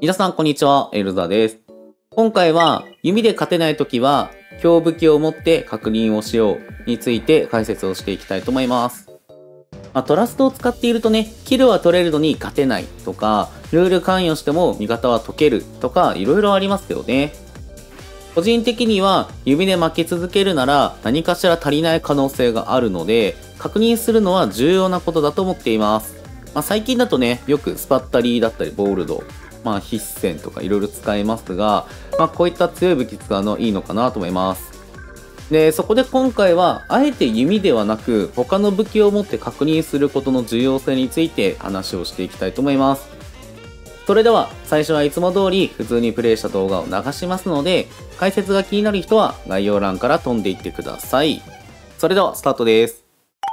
皆さん、こんにちは。エルザです。今回は、弓で勝てないときは、強武器を持って確認をしようについて解説をしていきたいと思います。トラストを使っているとね、キルは取れるのに勝てないとか、ルール関与しても味方は解けるとか、いろいろありますよね。個人的には、弓で負け続けるなら何かしら足りない可能性があるので、確認するのは重要なことだと思っています。最近だとね、よくスパッタリーだったり、ボールド、必戦とかいろいろ使えますが、こういった強い武器使うのいいのかなと思います。で、そこで今回は、あえて弓ではなく、他の武器を持って確認することの重要性について話をしていきたいと思います。それでは、最初はいつも通り普通にプレイした動画を流しますので、解説が気になる人は概要欄から飛んでいってください。それでは、スタートです。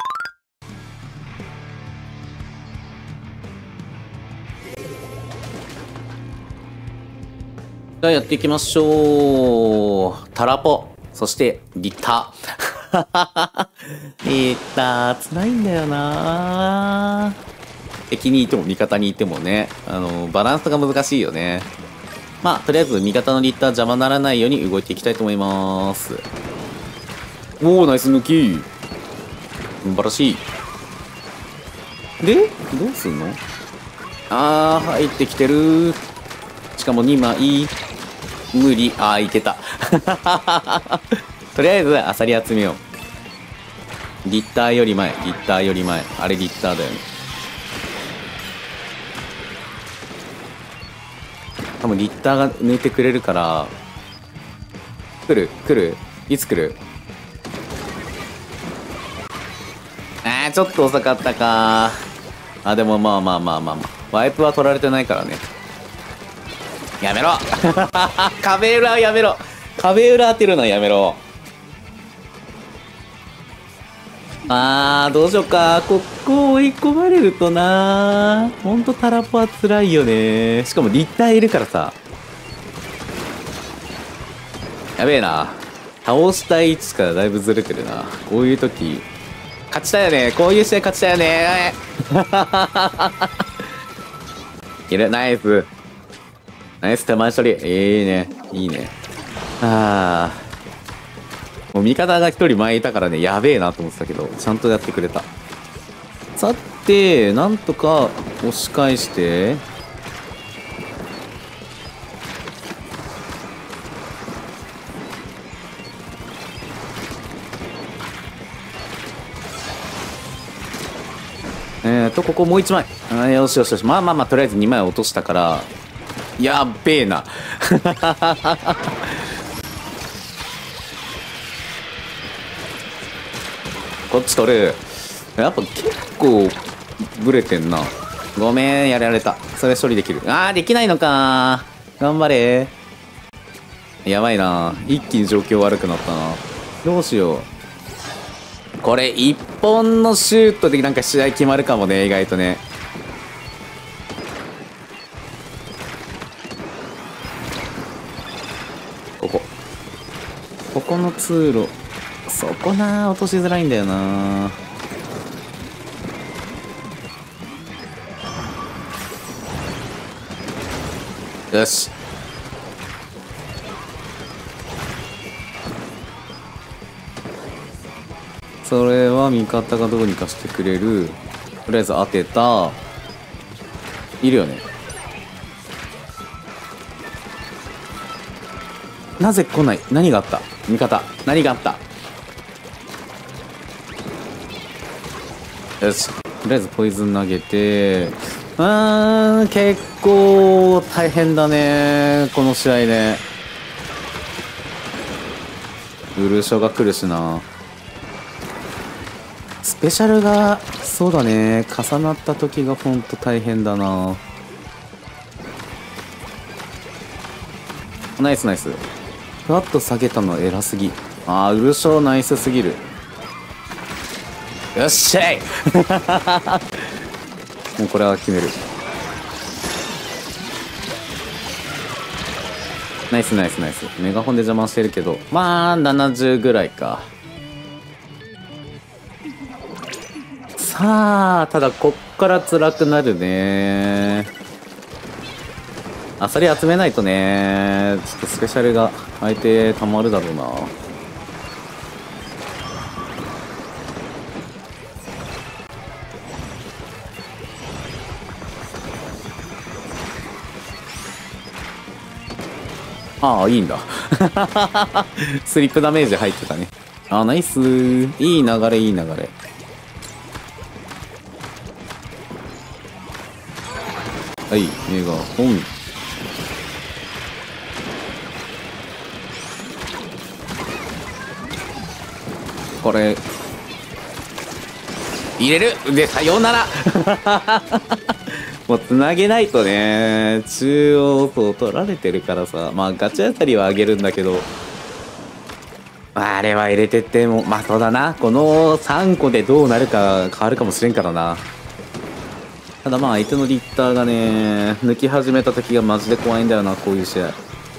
じゃあやっていきましょう。タラポ、そしてリッター。リッター、辛いんだよな。敵にいても味方にいてもね、バランスが難しいよね。とりあえず味方のリッター邪魔ならないように動いていきたいと思います。おー、ナイス抜き。素晴らしい。で、どうすんの？入ってきてる。しかも2枚。無理。いけた。とりあえず、アサリ集めよう。リッターより前、リッターより前。あれリッターだよね。多分リッターが抜いてくれるから、来るいつ来る？ちょっと遅かったか。でもワイプは取られてないからね。やめろ壁裏はやめろ。壁裏当てるのはやめろ。どうしようか。ここ追い込まれるとな。ほんとタラポは辛いよね。しかもリッターいるからさ。やべえな。倒したい位置からだいぶずれてるな。こういう時勝ちたいよね。こういう試合勝ちたいよね。いける。ナイス。ナイス手前処理。いいね。いいね。もう味方が一人前いたからね、やべえなと思ってたけど、ちゃんとやってくれた。さて、なんとか押し返して。ここもう一枚。よしよしよし。とりあえず2枚落としたから、やっべえな。こっち取る。やっぱ結構ブレてんな。ごめん、やられた。それ処理できる。できないのか。頑張れ。やばいな。一気に状況悪くなったな。どうしよう。これ一本のシュートでなんか試合決まるかもね、意外とね。ここの通路、そこな、落としづらいんだよな。よし。それは味方がどうにかしてくれる。とりあえず当てた。いるよね。なぜ来ない？何があった？味方、何があった？よし。とりあえずポイズン投げて。結構大変だね。この試合ね。ウルショが来るしな。スペシャルが、そうだね。重なった時がほんと大変だな。ナイスナイス。ふわっと下げたの偉すぎ。ウルショナイスすぎる。よっしゃいもうこれは決める。ナイスナイスナイス。メガホンで邪魔してるけど、70ぐらいか。さあ、ただこっから辛くなるね。 あさり集めないとね、ちょっとスペシャルが相手たまるだろうな。ああ、いいんだ。スリップダメージ入ってたね。あ、ナイスー。いい流れ、いい流れ。はい、映画本。これ、入れるで、さようなら。もう繋げないとね、中央層取られてるからさ、まあガチあたりは上げるんだけど、あれは入れてっても、まあそうだな、この3個でどうなるか変わるかもしれんからな。ただまあ相手のリッターがね、抜き始めた時がマジで怖いんだよな、こういう試合。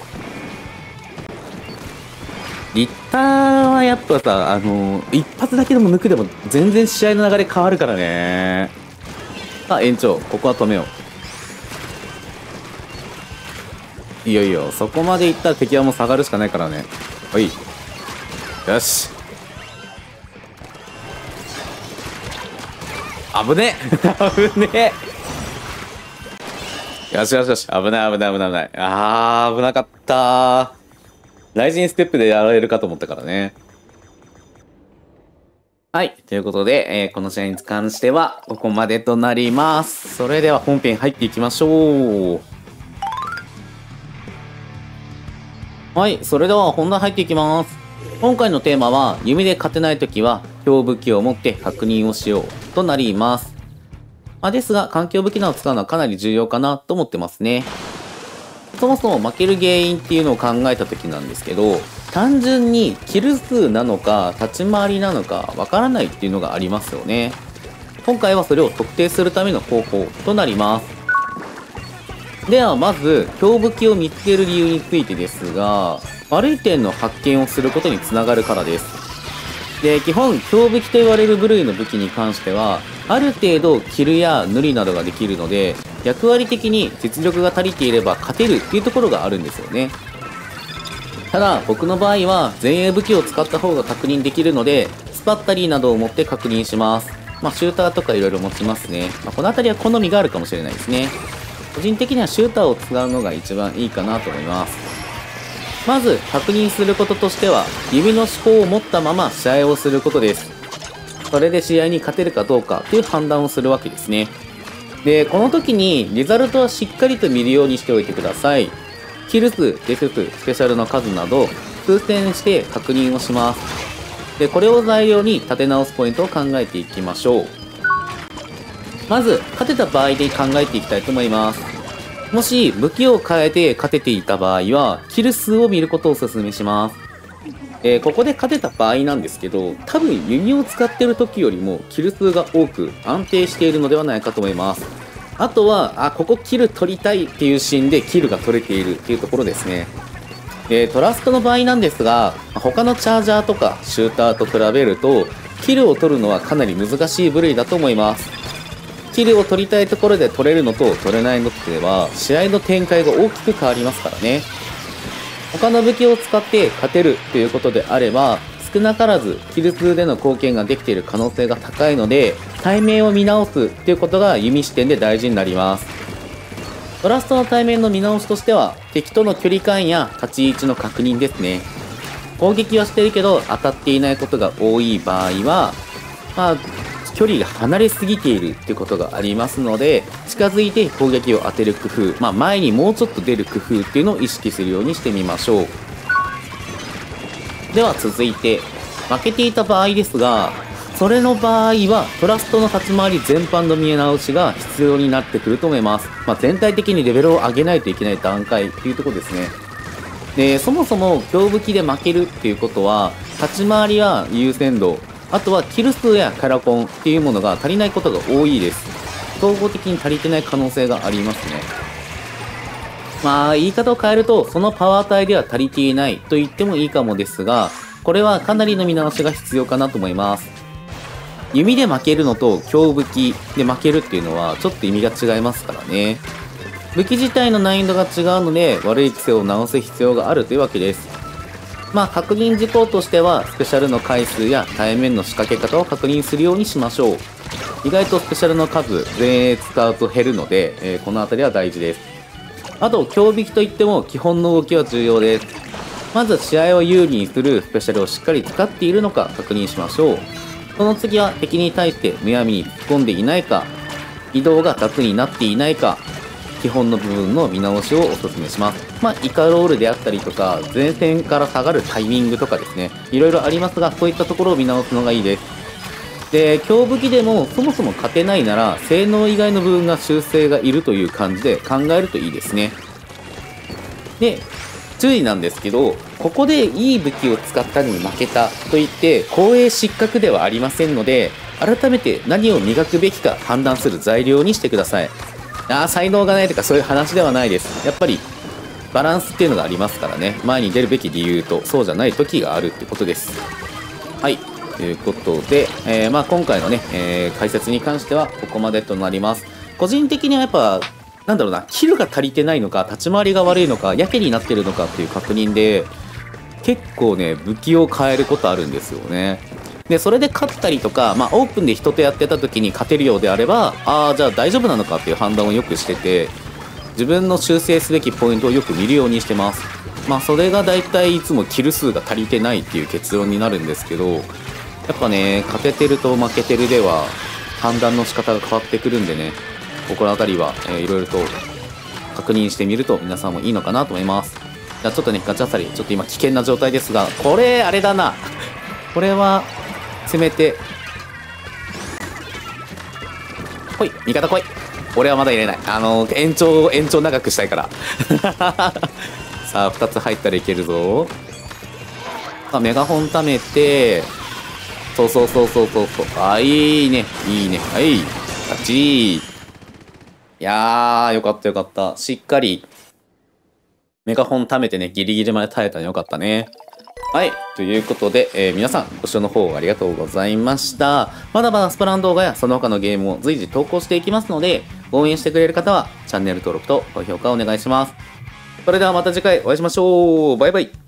リッターはやっぱさ、一発だけでも抜くでも全然試合の流れ変わるからね。さあ延長、ここは止めよう。いよいよ、そこまでいったら敵はもう下がるしかないからね。はい。よし。危ねえ危ねえ。よしよしよし。危ない危ない危ない危ない。あー、危なかったー。ライジンステップでやられるかと思ったからね。はい。ということで、この試合に関しては、ここまでとなります。それでは本編入っていきましょう。はい。それでは本題入っていきます。今回のテーマは、弓で勝てないときは、強武器を持って確認をしようとなります。ですが、環境武器などを使うのはかなり重要かなと思ってますね。そもそも負ける原因っていうのを考えた時なんですけど、単純にキル数なのか立ち回りなのかわからないっていうのがありますよね。今回はそれを特定するための方法となります。ではまず強武器を見つける理由についてですが、悪い点の発見をすることにつながるからです。で、基本強武器と言われる部類の武器に関してはある程度キルや塗りなどができるので、役割的に実力が足りていれば勝てるっていうところがあるんですよね。ただ僕の場合は前衛武器を使った方が確認できるので、スパッタリーなどを持って確認します。シューターとか色々持ちますね。この辺りは好みがあるかもしれないですね。個人的にはシューターを使うのが一番いいかなと思います。まず確認することとしては、弓の思考を持ったまま試合をすることです。それで試合に勝てるかどうかという判断をするわけですね。で、この時にリザルトはしっかりと見るようにしておいてください。キル数、デス数、スペシャルの数など数点して確認をします。で、これを材料に立て直すポイントを考えていきましょう。まず勝てた場合で考えていきたいと思います。もし武器を変えて勝てていた場合はキル数を見ることをお勧めします。ここで勝てた場合なんですけど、多分弓を使ってる時よりもキル数が多く安定しているのではないかと思います。あとは、ここキル取りたいっていうシーンでキルが取れているっていうところですね。トラストの場合なんですが、他のチャージャーとかシューターと比べると、キルを取るのはかなり難しい部類だと思います。キルを取りたいところで取れるのと取れないのとでは、試合の展開が大きく変わりますからね。他の武器を使って勝てるということであれば、少なからずキル数での貢献ができている可能性が高いので、対面を見直すということが弓視点で大事になります。トラストの対面の見直しとしては、敵との距離感や立ち位置の確認ですね。攻撃はしてるけど当たっていないことが多い場合は、距離が離れすぎているっていうことがありますので、近づいて攻撃を当てる工夫、前にもうちょっと出る工夫っていうのを意識するようにしてみましょう。では続いて、負けていた場合ですが、それの場合はトラストの立ち回り全般の見直しが必要になってくると思います。全体的にレベルを上げないといけない段階っていうところですね。で、そもそも強武器で負けるっていうことは、立ち回りや優先度、あとはキル数やキャラコンっていうものが足りないことが多いです。総合的に足りてない可能性がありますね。言い方を変えると、そのパワー帯では足りていないと言ってもいいかもですが、これはかなりの見直しが必要かなと思います。弓で負けるのと強武器で負けるっていうのはちょっと意味が違いますからね。 武器自体の難易度が違うので、悪い癖を直す必要があるというわけです。確認事項としては、スペシャルの回数や対面の仕掛け方を確認するようにしましょう。意外とスペシャルの数、前衛使うと減るので、この辺りは大事です。あと、強引きといっても基本の動きは重要です。まず試合を有利にするスペシャルをしっかり使っているのか確認しましょう。その次は敵に対してむやみに突っ込んでいないか、移動が雑になっていないか、基本の部分の見直しをお勧めします。イカロールであったりとか、前線から下がるタイミングとかですね、いろいろありますが、そういったところを見直すのがいいです。で、強武器でもそもそも勝てないなら、性能以外の部分が修正がいるという感じで考えるといいですね。で、注意なんですけど、ここでいい武器を使ったのに負けたといって、光栄失格ではありませんので、改めて何を磨くべきか判断する材料にしてください。才能がないとかそういう話ではないです。やっぱりバランスっていうのがありますからね。前に出るべき理由とそうじゃない時があるってことです。はい。ということで、今回のね、解説に関してはここまでとなります。個人的にはやっぱ、なんだろうな、キルが足りてないのか、立ち回りが悪いのか、やけになってるのかっていう確認で、結構ね、武器を変えることあるんですよね。で、それで勝ったりとか、オープンで人とやってた時に勝てるようであれば、じゃあ大丈夫なのかっていう判断をよくしてて、自分の修正すべきポイントをよく見るようにしてます。それが大体いつもキル数が足りてないっていう結論になるんですけど、やっぱね、勝ててると負けてるでは、判断の仕方が変わってくるんでね、ここら辺りは、いろいろと確認してみると皆さんもいいのかなと思います。じゃあちょっとね、ガチャサリ、ちょっと今危険な状態ですが、これ、あれだな。これは、攻めて、来い、味方来い。俺はまだ入れない。延長長くしたいから。さあ、2つ入ったらいけるぞ。メガホン貯めて、そう。いいね。はい。勝ち。いやー、よかった。しっかり、メガホン貯めてね、ギリギリまで耐えたのよかったね。はい。ということで、皆さん、ご視聴の方ありがとうございました。まだまだスプラン動画やその他のゲームを随時投稿していきますので、応援してくれる方はチャンネル登録と高評価をお願いします。それではまた次回お会いしましょう。バイバイ。